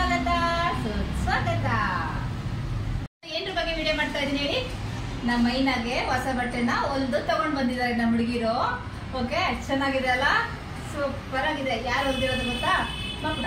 ಸ್ವಾಗತ ಸುಸ್ವಾಗತ. ಏನ್ರ ಬಗ್ಗೆ ವಿಡಿಯೋ ಮಾಡ್ತಾ ಇದೀನಿ ಹೇಳಿ. ನಮ್ಮ ಮೈನಾಗೆ ಹೊಸ ಬಟ್ಟೆನ ಹೊಲ್ದು ತಗೊಂಡ್ ಬಂದಿದ್ದಾರೆ ನಮ್ಮ ಹುಡುಗಿರು. ಓಕೆ, ಚೆನ್ನಾಗಿದೆ ಅಲ್ಲ, ಸೂಪರ್ ಆಗಿದೆ. ಯಾರು ಹೊಲ್ದಿರೋದು ಗೊತ್ತಾ? ಮಕ್ಕಳ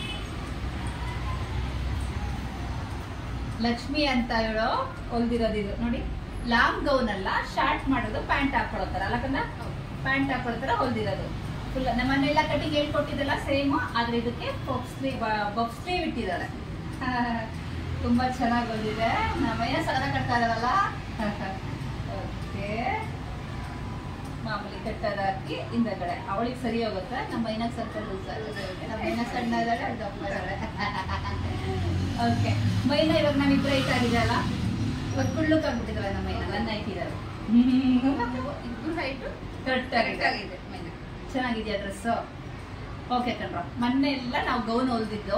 ಲಕ್ಷ್ಮಿ ಅಂತ ಹೇಳೋ ಹೊಲ್ದಿರೋದು. ಇದು ನೋಡಿ, ಲಾಂಗ್ ಗೌನ್ ಅಲ್ಲ, ಶಾರ್ಟ್ ಮಾಡೋದು, ಪ್ಯಾಂಟ್ ಹಾಕೊಳ್ತಾರ ಅಲ್ಲ ಕನ್ನ, ಪ್ಯಾಂಟ್ ಹಾಕೊಳ್ತಾರ ಹೊಲ್ದಿರೋದು. ಫುಲ್ ನಮ್ಮನ್ನೆಲ್ಲ ಕಟಿಂಗ್ ಹೇಳ್ಕೊಟ್ಟಿದ್ದಲ್ಲ ಸೇಮ್, ಆದ್ರೆ ಇದಕ್ಕೆ ಬಫ್ ಸ್ಲೀವ್ ಇಟ್ಟಿದ್ದಾರೆ. ತುಂಬಾ ಚೆನ್ನಾಗಿ ಬಂದಿದೆ. ನಮ್ಮಯ್ಯ ಸಗದ ಕಟ್ತಾ ಇದಾರಲ್ಲ. ಓಕೆ, ಮಾಮೂಲಿ ಕಟ್ಟದ ಹಾಕಿ ಹಿಂದಗಡೆ ಅವಳಿಗೆ ಸರಿ ಹೋಗುತ್ತೆ. ನಮ್ಮ ಮೈನಾಗ ಸ್ವಲ್ಪ ಲೂಸ್ ಆಗುತ್ತೆ. ನಮ್ಮ ಮೈನ ಸಣ್ಣ ಇದ್ದಾಳೆ, ಅದು ದಪ್ಪ ಇದ್ದಾಳೆ. ಓಕೆ, ಮೈನ ಇವಾಗ ನಾವಿಬ್ರು ಹೈಟ್ ಆಗಿದೆ ಅಲ್ಲ, ಇವಾಗ ಕುಳ್ಳುಕ್ ಆಗ್ಬಿಟ್ಟಿದ್ದಾಳೆ ನಮ್ಮ ಮೈನ. ನನ್ನ ಹೈಟ್ ಇದ್ದಾರೆ, ಇಬ್ರು ಹೈಟ್ ಕರೆಕ್ಟ್ ಆಗಿದೆ. ಚೆನ್ನಾಗಿದೆಯಾ ಡ್ರೆಸ್? ಓಕೆ ಕಣ್ರ, ಮೊನ್ನೆ ಎಲ್ಲ ನಾವು ಗೌನ್ ಹೊಲ್ದಿದ್ದು.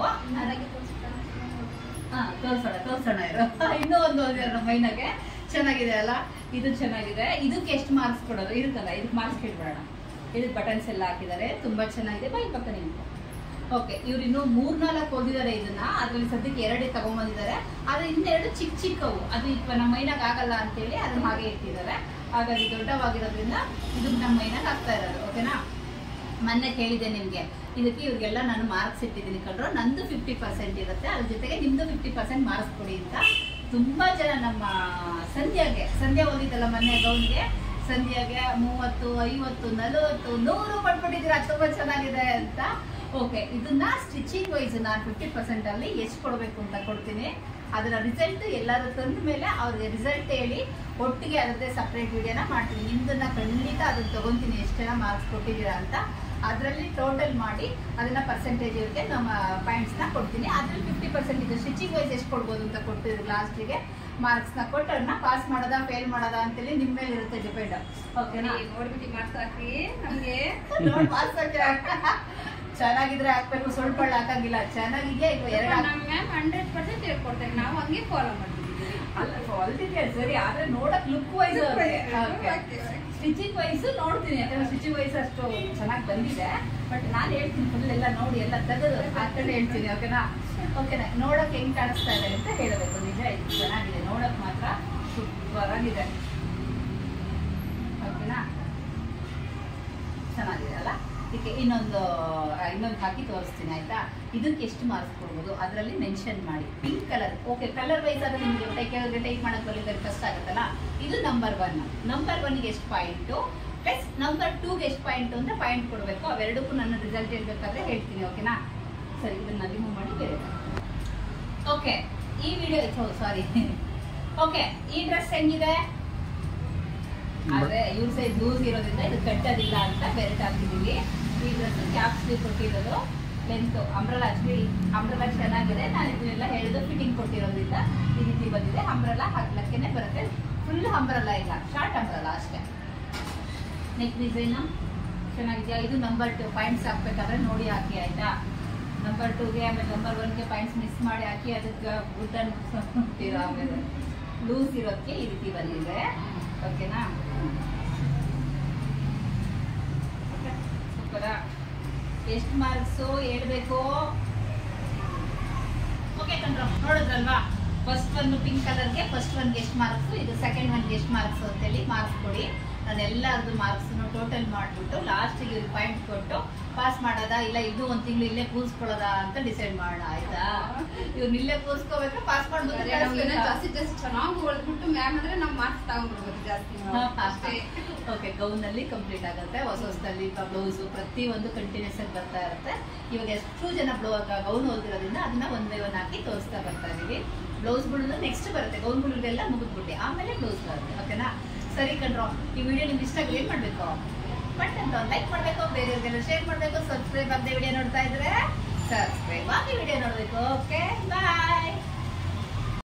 ತೋರ್ಸೋಣ ಇರೋ. ಇನ್ನೂ ಒಂದು ಹೊಲ್ದಿರೋ ನಮ್ಮ ಮೈನಾಗೆ. ಚೆನ್ನಾಗಿದೆ ಅಲ್ಲ, ಇದು ಚೆನ್ನಾಗಿದೆ. ಇದಕ್ಕೆ ಎಷ್ಟು ಮಾರ್ಕ್ಸ್ ಕೊಡೋದು? ಇದಕ್ಕಲ್ಲ, ಇದಕ್ಕೆ ಮಾರ್ಕ್ಸ್ ಕೇಳ್ಬಿಡೋಣ. ಇದಕ್ಕೆ ಬಟನ್ಸ್ ಎಲ್ಲ ಹಾಕಿದ್ದಾರೆ, ತುಂಬಾ ಚೆನ್ನಾಗಿದೆ. ಬೈ ಪಕ್ಕ ನಿಮ್ಗೆ. ಓಕೆ, ಇವ್ರು ಇನ್ನು 3-4 ಹೊಲ್ದಿದ್ದಾರೆ ಇದನ್ನ. ಅದ್ರಲ್ಲಿ ಸದ್ಯಕ್ಕೆ 2 ತಗೊಂಡ್ಬಂದಿದ್ದಾರೆ. ಆದ್ರೆ ಇನ್ನೆರಡು ಚಿಕ್ಕ ಚಿಕ್ಕವು, ಅದು ಇವಾಗ ನಮ್ಮ ಮೈನಾಗ ಆಗಲ್ಲ ಅಂತೇಳಿ ಅದನ್ನ ಹಾಗೆ ಇಟ್ಟಿದ್ದಾರೆ. ಹಾಗಾಗಿ ದೊಡ್ಡವಾಗಿರೋದ್ರಿಂದ ಇದು ನಮ್ಮ ಮೈನಾಗ ಆಗ್ತಾ ಇರೋದು. ಓಕೆನಾ? ಮೊನ್ನೆ ಕೇಳಿದೆ ನಿಮ್ಗೆ, ಇದಕ್ಕೆ ಇವ್ರಿಗೆಲ್ಲ ನಾನು ಮಾರ್ಕ್ಸ್ ಇಟ್ಟಿದ್ದೀನಿ ಕಣ್ರು. ನಂದು 50% ಇರುತ್ತೆ, ಅದ್ರ ಜೊತೆಗೆ ನಿಮ್ದು 50% ಮಾರ್ಕ್ಸ್ ಕೊಡಿ ಅಂತ ತುಂಬಾ ಜನ ನಮ್ಮ ಸಂಧ್ಯಾ ಓದಿದ್ದಲ್ಲ ಮೊನ್ನೆ ಗೌನ್ಗೆ, ಸಂಧ್ಯಾಗೆ 30, 50, 40, 100 ಪಡ್ಕೊಂಡಿದ್ದೀರಾ. ತುಂಬಾ ಚೆನ್ನಾಗಿದೆ ಅಂತ. ಓಕೆ, ಇದನ್ನ ಸ್ಟಿಚಿಂಗ್ ವೈಸ್ ನಾನು 50% ಅಲ್ಲಿ ಎಷ್ಟು ಕೊಡಬೇಕು ಅಂತ ಕೊಡ್ತೀನಿ. ಅದರ ರಿಸಲ್ಟ್ ಎಲ್ಲರೂ ತಂದ ಮೇಲೆ ಅವ್ರಿಗೆ ರಿಸಲ್ಟ್ ಹೇಳಿ ಒಟ್ಟಿಗೆ ಅದರದ್ದೇ ಸಪ್ರೇಟ್ ವಿಡಿಯೋನ ಮಾಡ್ತೀನಿ. ನಿಮ್ದನ್ನ ಖಂಡಿತ ಅದನ್ನ ತಗೊಂತೀನಿ, ಎಷ್ಟು ಜನ ಮಾರ್ಕ್ಸ್ ಕೊಟ್ಟಿದ್ದೀರಾ ಅಂತ. ಅದರಲ್ಲಿ ಟೋಟಲ್ ಮಾಡಿ ಅದನ್ನ ಪರ್ಸೆಂಟೇಜ್ ಇವ್ರಿಗೆ ನಮ್ಮ ಪಾಯಿಂಟ್ಸ್ನ ಕೊಡ್ತೀನಿ. ಅದ್ರಲ್ಲಿ 50% ಇದು ಸ್ಟಿಚಿಂಗ್ ವೈಸ್ ಎಷ್ಟು ಕೊಡ್ಬೋದು ಅಂತ ಕೊಡ್ತಿದ್ರು. ಲಾಸ್ಟಿಗೆ ಮಾರ್ಕ್ಸ್ನ ಕೊಟ್ಟು ಅದನ್ನ ಪಾಸ್ ಮಾಡೋದಾ ಫೇಲ್ ಮಾಡೋದಾ ಅಂತೇಳಿ ನಿಮ್ಮ ಮೇಲೆ ಇರುತ್ತೆ ಡಿಪೆಂಡ್. ಓಕೆನಾ? ನೋಡ್ಬಿಟ್ಟು ಮಾರ್ಕ್ಸ್ ಹಾಕಿ ನಮ್ಗೆ ನೋಡಿ ಮಾರ್ಕ್ಸ್ ಹಾಕಿ. ಚೆನ್ನಾಗಿದ್ರೆ ಹಾಕ್ಬೇಕು, ಸ್ವಲ್ಪ ಹಾಕಂಗಿಲ್ಲ. ಚೆನ್ನಾಗಿದೆಯಾ ಇದು? 100% ಹೇಳ್ಕೊಡ್ತೇವೆ, ನಾವು ಹಂಗೆ ಫಾಲೋ ಮಾಡ್ತಿದ್ದೀವಿ. ಅಲ್ಲ, ಹೊಲ್ದಿದ್ಯಾ ಸರಿ, ಆದ್ರೆ ನೋಡಕ್ ಲುಕ್ ವೈಸ್ ಸ್ಟಿಚಿಂಗ್ ವೈಸ್ ನೋಡ್ತೀನಿ. ಯಾಕಂದ್ರೆ ಸ್ಟಿಚಿಂಗ್ ವೈಸ್ ಅಷ್ಟು ಚೆನ್ನಾಗಿ ಬಂದಿದೆ. ಬಟ್ ನಾನು ಹೇಳ್ತೀನಿ, ಫುಲ್ ಎಲ್ಲ ನೋಡಿ ಎಲ್ಲ ತೆಗೆದು ಹಾಕೊಂಡು ಹೇಳ್ತೀನಿ. ಓಕೆನಾ? ಓಕೆನಾ? ನೋಡಕ್ ಹೆಂಗ್ ಕಾಣಿಸ್ತಾ ಇದೆ ಅಂತ ಹೇಳಬೇಕು. ನಿಜ, ಇದು ಚೆನ್ನಾಗಿದೆ, ನೋಡಕ್ ಮಾತ್ರ ಸೂಪರ್ ಆಗಿದೆ. ಓಕೆನಾ? ಚೆನ್ನಾಗಿದೆ ಅಲ್ಲ? ಇದಕ್ಕೆ ಇನ್ನೊಂದು ಹಾಕಿ ತೋರಿಸ್ತೀನಿ ಆಯ್ತಾ? ಇದಕ್ಕೆ ಎಷ್ಟು ಮಾರ್ಕ್ಸ್ ಕೊಡ್ಬೋದು ಅದರಲ್ಲಿ ಮೆನ್ಷನ್ ಮಾಡಿ. Pink colour. Okay, colour wise ಆದ್ರೆ ನಿಮಗೆ ಟೈಪ್ ಮಾಡಕ್ ಬರಲಿಕ್ಕೆ ಕಷ್ಟ ಆಗುತ್ತಲ್ಲ. ಇದು ನಂಬರ್ 1. ನಂಬರ್ 1ಗೆ ಎಷ್ಟು ಪಾಯಿಂಟು ಪ್ಲಸ್ ನಂಬರ್ 2ಗೆ ಎಷ್ಟು ಪಾಯಿಂಟು ಅಂತ ಪಾಯಿಂಟ್ ಕೊಡಬೇಕು. ಅವೆರಡಕ್ಕೂ ನನ್ನ ರಿಸಲ್ಟ್ ಹೇಳ್ಬೇಕಾದ್ರೆ ಹೇಳ್ತೀನಿ. ಓಕೆನಾ? ಸರಿ, ಇದನ್ನ ರಿಮೂವ್ ಮಾಡಿ ಬೇರೆ. ಓಕೆ, ಈ ವಿಡಿಯೋ ಸಾರಿ. ಓಕೆ, ಈ ಡ್ರೆಸ್ ಹೆಂಗಿದೆ? ಆದ್ರೆ ಇವ್ರ ಸೈಜ್ ಲೂಸ್ ಇರೋದ್ರಿಂದ ಇದು ಕಟ್ಟೋದಿಲ್ಲ ಅಂತ ಬೇರೆ ಹಾಕಿದೀವಿ. ಈ ಡ್ರೆಸ್ ಕ್ಯಾಪ್ ಸ್ಲೀವ್ ಕೊಟ್ಟಿರೋದು, ಲೆಂತ್ ಅಂಬ್ರೆಲಾ. ಅಂಬ್ರೆಲಾ ಚೆನ್ನಾಗಿದೆ. ನಾನು ಇದನ್ನೆಲ್ಲ ಹೇಳಿದ್ದು ಫಿಟ್ಟಿಂಗ್ ಕೊಟ್ಟಿರೋದ್ರಿಂದ ಈ ರೀತಿ ಬಂದಿದೆ. ಅಂಬ್ರೆಲಾ ಹಾಕ್ಲಕ್ಕೇನೆ ಬರುತ್ತೆ. ಫುಲ್ ಅಂಬ್ರೆಲಾ ಇಲ್ಲ, ಶಾರ್ಟ್ ಅಂಬ್ರೆಲಾ ಅಷ್ಟೇ. ನೆಕ್ ಡಿಸೈನ್ ಚೆನ್ನಾಗಿದೆಯಾ? ಇದು ನಂಬರ್ 2 ಪಾಯಿಂಟ್ಸ್ ಹಾಕ್ಬೇಕಾದ್ರೆ ನೋಡಿ ಹಾಕಿ ಆಯ್ತಾ? ನಂಬರ್ 2ಗೆ ಆಮೇಲೆ ನಂಬರ್ 1ಗೆ ಪಾಯಿಂಟ್ಸ್ ಮಿಸ್ ಮಾಡಿ ಹಾಕಿ ಅದಕ್ಕೆ ಬುಟ್ಟನ್ ಆಮೇಲೆ ಲೂಸ್ ಇರೋದಕ್ಕೆ ಈ ರೀತಿ ಬಂದಿದೆ. ಓಕೆನಾ? ಸೂಪರ. ಎಷ್ಟು ಮಾರ್ಕ್ಸು ಹೇಳ್ಬೇಕು? ಓಕೆ ಕಣ್ರ, ನೋಡಿದ್ರಲ್ವಾ? ಫಸ್ಟ್ ಒಂದು ಪಿಂಕ್ ಕಲರ್ಗೆ ಫಸ್ಟ್ ಒನ್ಗೆ ಎಷ್ಟು ಮಾರ್ಕ್ಸು, ಇದು ಸೆಕೆಂಡ್ ಒನ್ಗೆ ಎಷ್ಟು ಮಾರ್ಕ್ಸು ಅಂತೇಳಿ ಮಾರ್ಕ್ಸ್ ಕೊಡಿ. ನಾನು ಎಲ್ಲರದ್ದು ಮಾರ್ಕ್ಸ್ನು ಟೋಟಲ್ ಮಾಡಿಬಿಟ್ಟು ಲಾಸ್ಟಿಗೆ ಇವ್ರಿಗೆ ಪಾಯಿಂಟ್ ಕೊಟ್ಟು ಪಾಸ್ ಮಾಡೋದಾ ಇಲ್ಲ ಇದು 1 ತಿಂಗಳು ಇಲ್ಲೇ ಕೂರಿಸ್ಕೊಳ್ಳೋದಾ ಅಂತ ಡಿಸೈಡ್ ಮಾಡೋಣ ಆಯ್ತಾ? ಇವ್ರು ಇಲ್ಲೇ ಕೂರಿಸ್ಕೋಬೇಕು, ಪಾಸ್ ಮಾಡ್ಬೋದು. ಜಾಸ್ತಿ ಚೆನ್ನಾಗಿ ಹೊಳ್ಬಿಟ್ಟು ಮ್ಯಾಮ್ ಅಂದ್ರೆ ನಾವು ಮಾರ್ಕ್ಸ್ ತಗೊಂಡ್ಬಿಡ್ಬೋದು ಜಾಸ್ತಿ. ಓಕೆ, ಗೌನ್ ಅಲ್ಲಿ ಕಂಪ್ಲೀಟ್ ಆಗುತ್ತೆ. ಹೊಸದಲ್ಲಿ ಬ್ಲೌಸು ಪ್ರತಿಯೊಂದು ಕಂಟಿನ್ಯೂಸ್ ಆಗಿ ಬರ್ತಾ ಇರುತ್ತೆ. ಇವಾಗ ಎಷ್ಟು ಜನ ಗೌನ್ ಹೊಲ್ದಿರೋದ್ರಿಂದ ಅದನ್ನ 1 by 1 ಹಾಕಿ ತೋರಿಸ್ತಾ ಬರ್ತಾ ಇದೀವಿ. ಬ್ಲೌಸ್ಗಳು ನೆಕ್ಸ್ಟ್ ಬರುತ್ತೆ. ಗೌನ್ಗಳಿಗೆಲ್ಲ ಮುಗಿದ್ಬಿಟ್ಟು ಆಮೇಲೆ ಬ್ಲೌಸ್ ಬರುತ್ತೆ. ಓಕೆನಾ? ಸರಿ ಕಣ್ರೋ, ಈ ವಿಡಿಯೋ ನಿಮ್ಗೆ ಇಷ್ಟ ಆಗಿ ಏನ್ ಮಾಡ್ಬೇಕು? ಬಟ್ ಅಂತ ಲೈಕ್ ಮಾಡ್ಬೇಕು, ಬೇರೆಯವ್ರಿಗೆಲ್ಲ ಶೇರ್ ಮಾಡ್ಬೇಕು. ಸಬ್ಸ್ಕ್ರೈಬ್ ಆಗದೆ ವಿಡಿಯೋ ನೋಡ್ತಾ ಇದ್ರೆ ಸಬ್ಸ್ಕ್ರೈಬ್ ಆಗಿ ವಿಡಿಯೋ ನೋಡ್ಬೇಕು. ಓಕೆ, ಬಾಯ್.